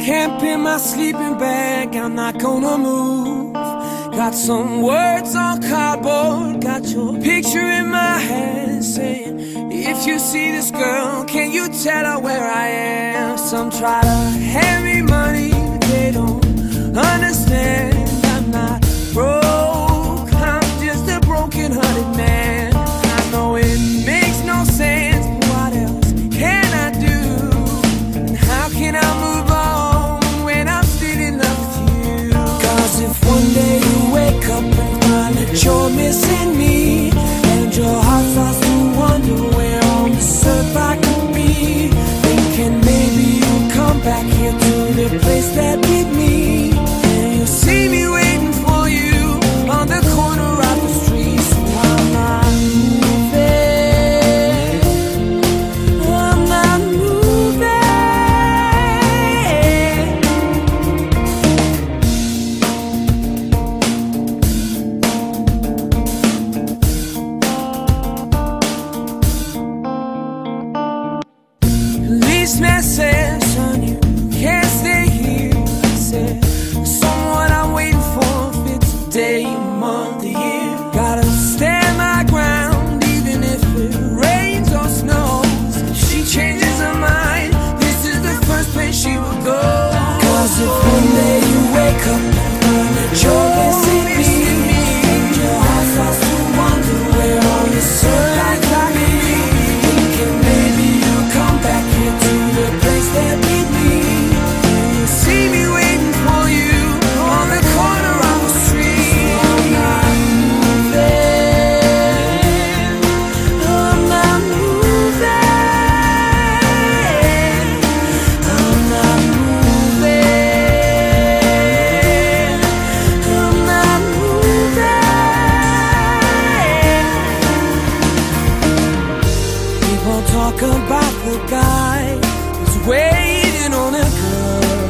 camp in my sleeping bag, I'm not gonna move. Got some words on cardboard, got your picture in my hand, saying, if you see this girl, can you tell her where I am? Some try to hand me money, but they don't understand. I'm not broke, I'm just a broken-hearted man. I know it makes no sense, but what else can I do? And how can I move on when I'm still in love with you? Cause if one day you wake up and find that you're missing me, and your heart starts to wonder where on this earth I could be, thinking maybe you'll come back here to the place that with me, and you'll see me waiting for you on the corner of the street. So I'm not moving, I'm not moving. Policeman said, son, you can't stay here. I said, someone I'm waiting for fits a day, a month, a year. Gotta stand my ground even if it rains or snows. If she changes her mind, this is the first place she will go. Cause if one day you wake up and find that you're missing me, and your heart starts to wonder where all this earth I could be, thinking maybe you'll come back here to the place that with me, and you'll see me waiting for you on the corner of the street. I'm not moving, I'm not moving, I'm not moving, I'm not moving. People talk about the guy who's waiting on a girl.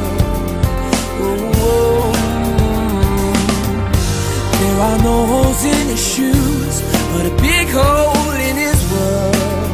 Oh, there are no holes in his shoes, but a big hole in his world.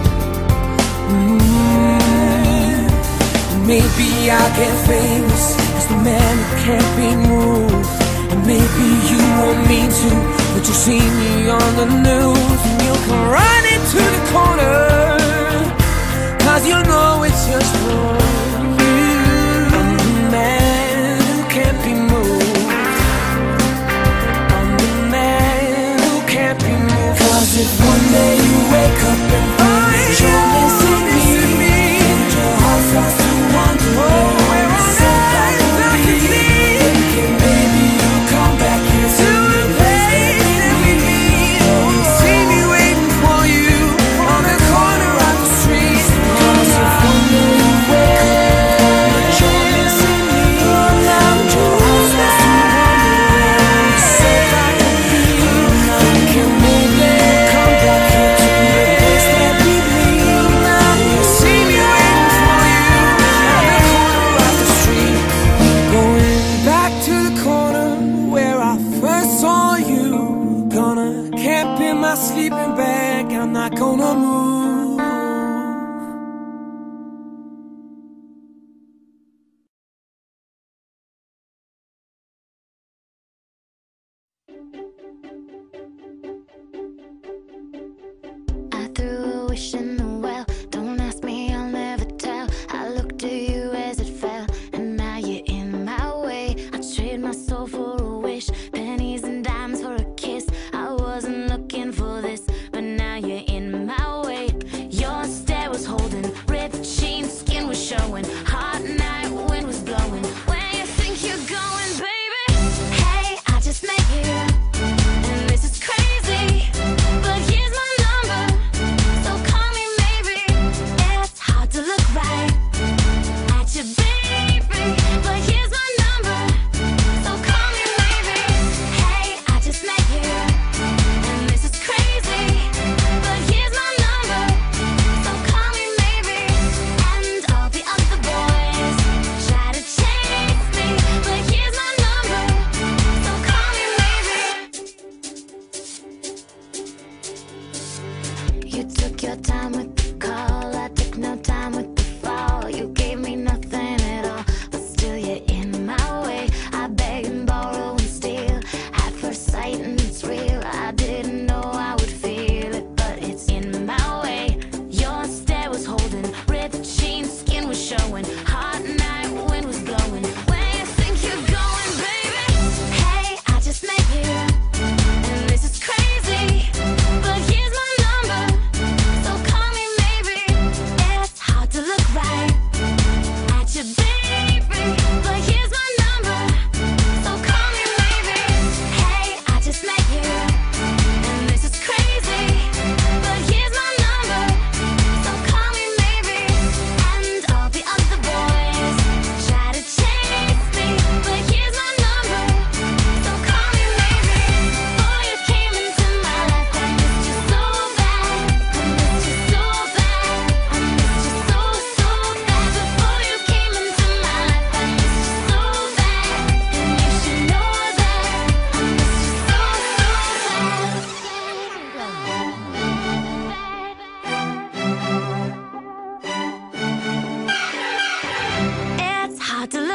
Maybe I'll get famous as the man who can't be moved, and maybe you won't mean to, but you'll see me on the news, and you'll come running to the corner, cause you know it's just for you. I'm the man who can't be moved, I'm the man who can't be moved. Cause if one day you wake up and find that you're missing me, and your heart starts to wonder where this earth I could be, thinking maybe you'll come back here to the place that with me, and you'll see me waiting for you on the corner of the street. Cause if one day you wake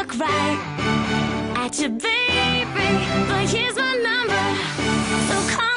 look right at you, baby, but here's my number, so call